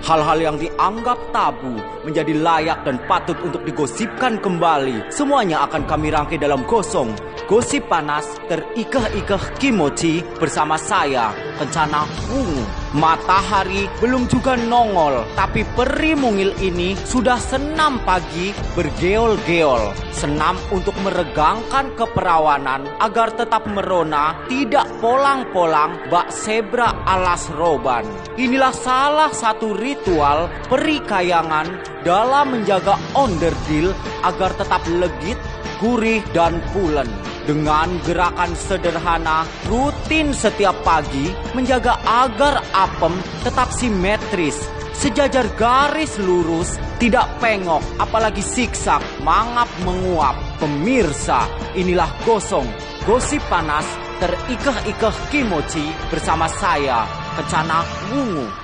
Hal-hal yang dianggap tabu menjadi layak dan patut untuk digosipkan kembali. Semuanya akan kami rangkai dalam Gosong. Gosip panas terikeh-ikeh kimochi bersama saya, Kencana Wungu. Matahari belum juga nongol, tapi peri mungil ini sudah senam pagi bergeol-geol. Senam untuk meregangkan keperawanan agar tetap merona, tidak polang-polang bak zebra alas roban. Inilah salah satu ritual peri kayangan dalam menjaga onderdil agar tetap legit, gurih, dan pulen. Dengan gerakan sederhana rutin setiap pagi menjaga agar apem tetap simetris, sejajar garis lurus, tidak pengok, apalagi siksak, mangap menguap. Pemirsa, inilah Gosong, gosip panas terikeh-ikeh kimochi bersama saya, Kencana Wungu.